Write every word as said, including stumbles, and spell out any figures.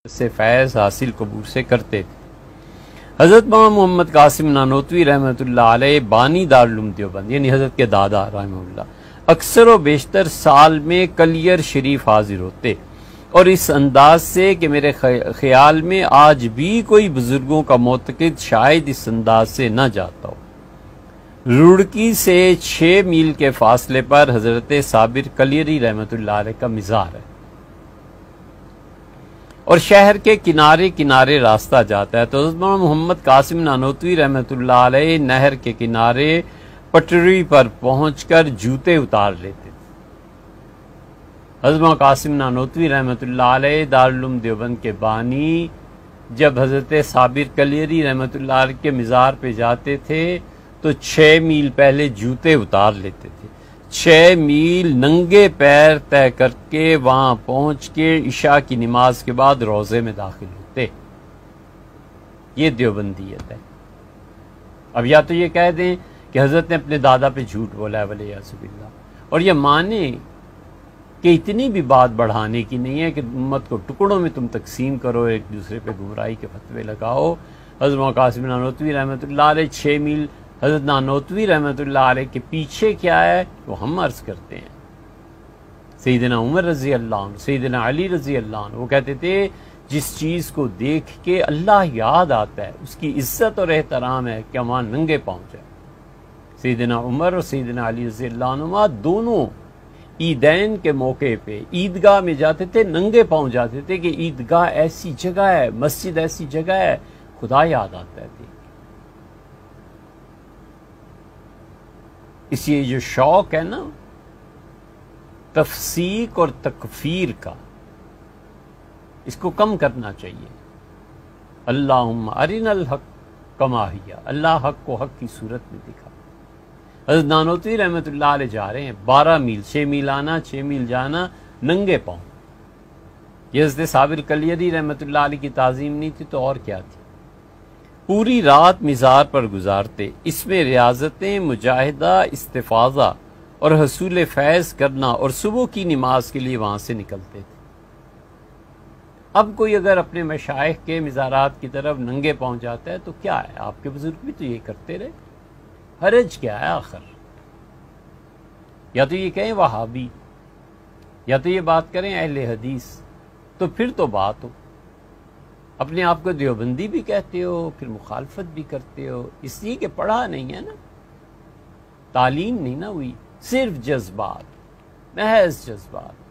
سے فیض حاصل قبول سے کرتے تھے۔ حضرت محمد قاسم نانوتوی رحمۃ اللہ علیہ بانی دارالعلوم دیوبند یعنی حضرت کے دادا رحمہ اللہ اکثر و بیشتر سال میں کلیر شریف حاضر ہوتے اور اس انداز سے کہ میرے خیال میں آج بھی کوئی بزرگوں کا معتقد شاید اس انداز سے نہ جاتا ہو۔ رڑکی سے چھ میل کے فاصلے پر حضرت صابر کلیری رحمۃ اللہ علیہ کا مزار ہے اور شہر کے کنارے کنارے راستہ جاتا ہے، تو حضرت محمد قاسم نانوتوی رحمۃ اللہ علیہ نہر کے کنارے پٹری پر پہنچ کر جوتے اتار لیتے تھے۔ حضرت محمد قاسم نانوتوی رحمۃ اللہ علیہ دارالعلوم دیوبند کے بانی جب حضرت صابر کلیری رحمۃ اللہ علیہ کے مزار پہ جاتے تھے تو چھ میل پہلے جوتے اتار لیتے تھے، چھ میل ننگے پیر طے کر کے وہاں پہنچ کے عشاء کی نماز کے بعد روضے میں داخل ہوتے۔ یہ دیوبندیت ہے۔ اب یا تو یہ کہہ دیں کہ حضرت نے اپنے دادا پہ جھوٹ بولا ہے ولیعذ باللہ، اور یہ مانیں کہ اتنی بھی بات بڑھانے کی نہیں ہے کہ امت کو ٹکڑوں میں تم تقسیم کرو، ایک دوسرے پہ گمراہی کے فتوے لگاؤ۔ حضرت محمد قاسم نانوتوی رحمۃ اللہ علیہ چھ میل حضرت نانوتوی رحمۃ اللہ علیہ کے پیچھے کیا ہے وہ ہم عرض کرتے ہیں۔ سیدنا عمر رضی اللہ عنہ، سیدنا علی رضی اللہ عنہ وہ کہتے تھے جس چیز کو دیکھ کے اللہ یاد آتا ہے اس کی عزت اور احترام ہے کہ وہاں ننگے پاؤں جائے۔ سیدنا عمر اور سیدنا علی رضی اللہ عنہ دونوں عیدین کے موقع پہ عیدگاہ میں جاتے تھے، ننگے پاؤں جاتے تھے کہ عیدگاہ ایسی جگہ ہے، مسجد ایسی جگہ ہے، خدا یاد آتا ہے۔ اس لیے جو شوق ہے نا تفسیق اور تکفیر کا، اس کو کم کرنا چاہیے۔ اللہم ارنا الحق کما ہی، اللہ حق کو حق کی صورت میں دکھا۔ حضرت نانوتوی رحمۃ اللہ علیہ جا رہے ہیں بارہ میل، چھ میل آنا چھ میل جانا ننگے پاؤں۔ یہ حضرت صابر کلیری رحمۃ اللہ علیہ کی تعظیم نہیں تھی تو اور کیا تھی؟ پوری رات مزار پر گزارتے، اس میں ریاضتیں، مجاہدہ، استفاضہ اور حصول فیض کرنا، اور صبح کی نماز کے لیے وہاں سے نکلتے تھے۔ اب کوئی اگر اپنے مشائخ کے مزارات کی طرف ننگے پہنچ جاتا ہے تو کیا ہے؟ آپ کے بزرگ بھی تو یہ کرتے رہے، حرج کیا ہے آخر؟ یا تو یہ کہیں وہابی، یا تو یہ بات کریں اہل حدیث، تو پھر تو بات ہو۔ اپنے آپ کو دیوبندی بھی کہتے ہو، پھر مخالفت بھی کرتے ہو، اس لیے کہ پڑھا نہیں ہے نا، تعلیم نہیں نہ ہوئی، صرف جذبات، محض جذبات۔